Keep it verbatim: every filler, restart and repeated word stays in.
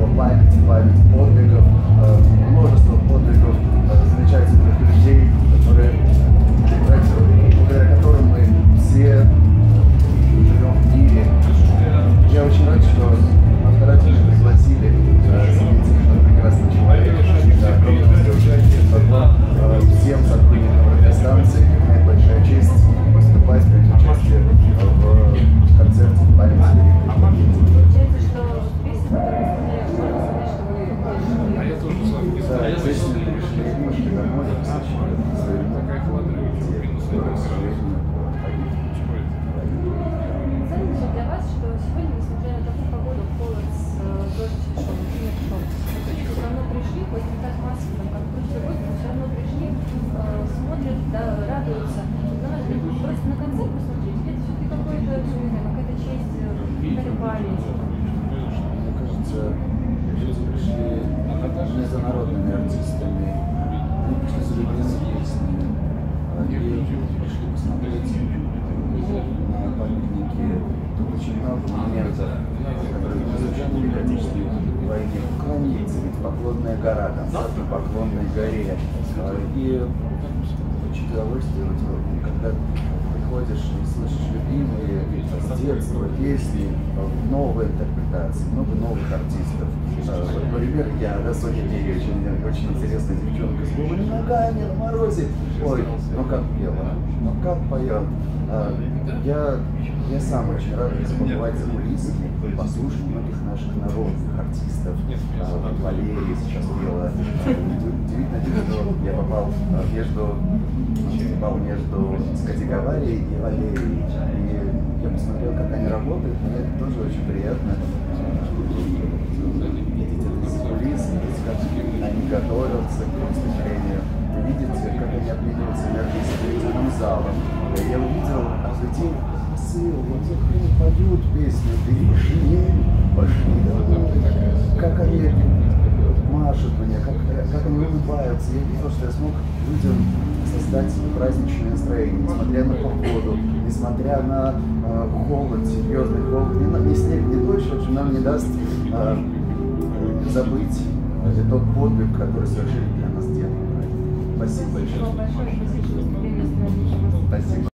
его память, память подвигов, множество подвигов замечательных людей, которые, благодаря которым мы все живем в мире. Я очень рад, что нас старательно пригласили замечательного прекрасного человека, всем сотрудникам радиостанции. Мне большая честь выступать, принять участие в концерте в память великой победы. Получается, что песня, которую вы исполняете, вы А я тоже с вами. Да, песня пришли немножко домой, посвящена своему к сожалению, погибли. Ценно для вас, что сегодня, несмотря на такую погоду, холод, дождь, шел, снег шел, все равно пришли, хоть не так массово, как в прошлый год, но все равно пришли, смотрят, да, радуются. На ваш взгляд, просто на концерт посмотреть, это все-таки какое-то, какая-то честь, какая-то память. Мне кажется, люди пришли не за народными артистами, они пришли за любимыми песнями. И пришли посмотреть на памятники. Тут очень много моментов, которые посвящены Великой Отечественной войне. В Украине Поклонная гора, концерт на Поклонной горе. И очень удовольствие, когда приходишь и слышишь любимые с детства песни, новые интерпретации, много новых артистов. Например, я, да, Соня Деревич, очень интересная девчонка, с голыми ногами на морозе. Ой, ну как пела, ну как поет. Я, я сам очень рад побывать за кулисами, послушать многих наших народных артистов. Валерия сейчас пела. Удивительно, что я попал между, попал между Скотиговарией и Валерией. И я посмотрел, как они работают, мне это тоже очень приятно. Видеть это из кулис, видеть, как они готовятся к выступлению, видеть, как они обмениваются энергией с телевизионным залом. Я увидел людей, посыл, вот они поют песню «Перешли, пошли домой», как они машут мне, как, как они улыбаются. Я видел, что я смог людям создать праздничное настроение, несмотря на погоду, несмотря на э, холод, серьезный холод, ни, ни снег, ни дождь, в общем, нам не даст э, забыть э, тот подвиг, который совершили для нас деды. Спасибо большое. Спасибо большое. Спасибо. Спасибо.